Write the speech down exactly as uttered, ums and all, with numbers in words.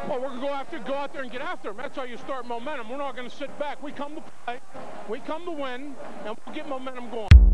Well, we're going to go after, go out there and get after them. That's how you start momentum. We're not going to sit back. We come to play, we come to win, and we'll get momentum going.